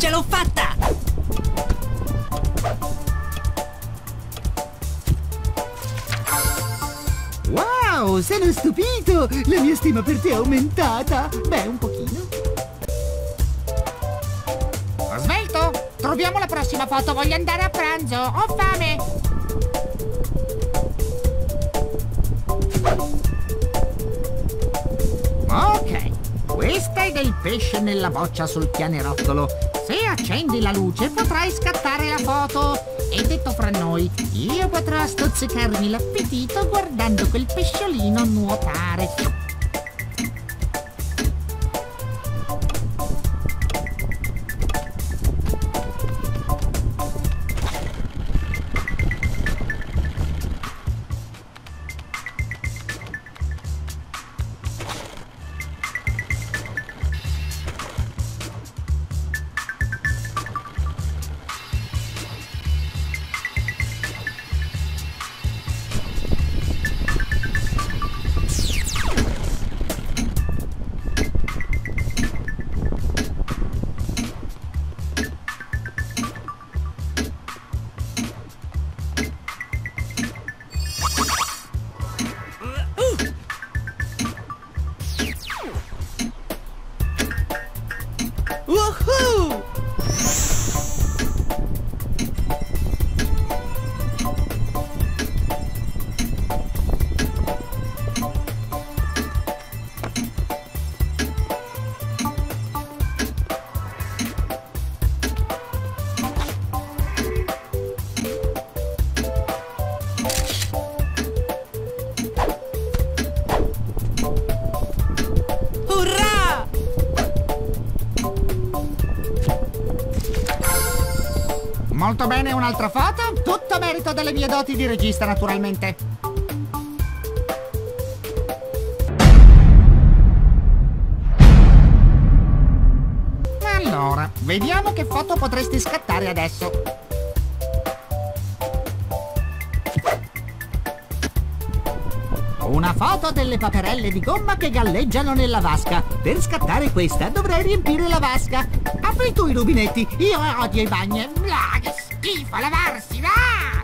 Ce l'ho fatta! Wow, sono stupito! La mia stima per te è aumentata! Beh, un pochino. Ho svelto? Troviamo la prossima foto, voglio andare a pranzo, ho fame! Ok, questa è del pesce nella boccia sul pianerottolo. Se accendi la luce potrai scattare la foto. E detto fra noi, io potrò stuzzicarmi l'appetito guardando quel pesciolino nuotare. Woohoo! Urrà! Molto bene, un'altra foto? Tutto merito delle mie doti di regista, naturalmente. Allora, vediamo che foto potresti scattare adesso. Una foto delle paperelle di gomma che galleggiano nella vasca. Per scattare questa dovrei riempire la vasca. Apri tu i rubinetti, io odio i bagni. Ah, che schifo, lavarsi, va!